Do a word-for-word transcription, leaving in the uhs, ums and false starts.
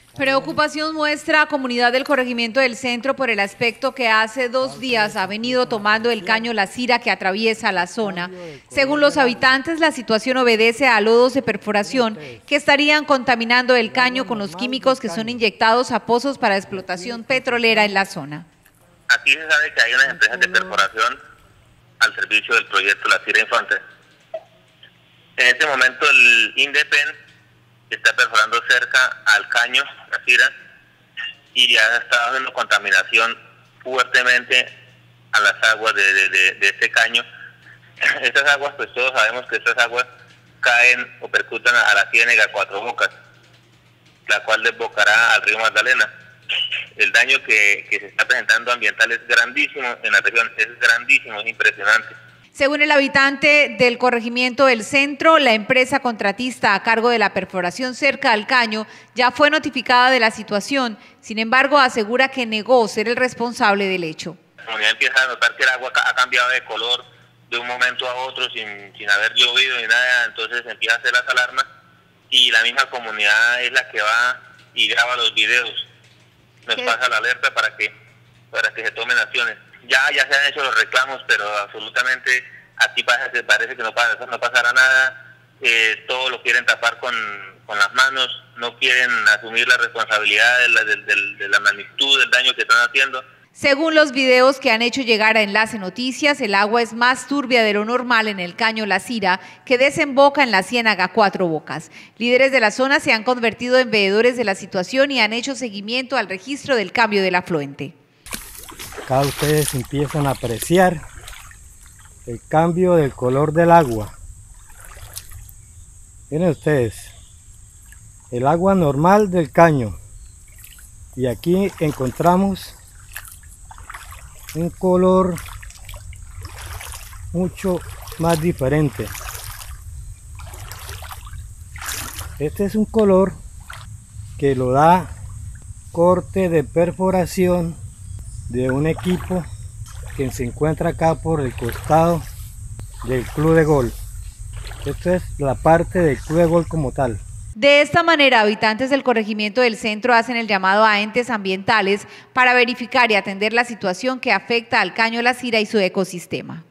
Preocupación muestra comunidad del corregimiento del centro por el aspecto que hace dos días ha venido tomando el caño La Cira que atraviesa la zona. Según los habitantes, la situación obedece a lodos de perforación que estarían contaminando el caño con los químicos que son inyectados a pozos para explotación petrolera en la zona. Aquí se sabe que hay unas empresas de perforación al servicio del proyecto La Cira Infante. En este momento el INDEPEN está perforando cerca al caño La Cira y ya está haciendo contaminación fuertemente a las aguas de, de, de, de este caño. Estas aguas, pues todos sabemos que estas aguas caen o percutan a la ciénaga Cuatro Bocas, la cual desbocará al río Magdalena. El daño que, que se está presentando ambiental es grandísimo en la región, es grandísimo, es impresionante. Según el habitante del corregimiento del centro, la empresa contratista a cargo de la perforación cerca al caño ya fue notificada de la situación. Sin embargo, asegura que negó ser el responsable del hecho. La comunidad empieza a notar que el agua ha cambiado de color de un momento a otro sin, sin haber llovido ni nada, entonces empieza a hacer las alarmas y la misma comunidad es la que va y graba los videos. Nos ¿Qué? pasa la alerta para que, para que se tomen acciones. Ya, ya se han hecho los reclamos, pero absolutamente aquí parece, parece que no, pasa, no pasará nada. Eh, todo lo quieren tapar con, con las manos, no quieren asumir la responsabilidad de la, de, de, de la magnitud del daño que están haciendo. Según los videos que han hecho llegar a Enlace Noticias, el agua es más turbia de lo normal en el caño La Cira, que desemboca en la ciénaga Cuatro Bocas. Líderes de la zona se han convertido en veedores de la situación y han hecho seguimiento al registro del cambio del afluente. Acá ustedes empiezan a apreciar el cambio del color del agua. Miren ustedes, el agua normal del caño. Y aquí encontramos un color mucho más diferente. Este es un color que lo da corte de perforación de un equipo que se encuentra acá por el costado del club de golf. Esto es la parte del club de golf como tal. De esta manera, habitantes del corregimiento del centro hacen el llamado a entes ambientales para verificar y atender la situación que afecta al caño La Cira y su ecosistema.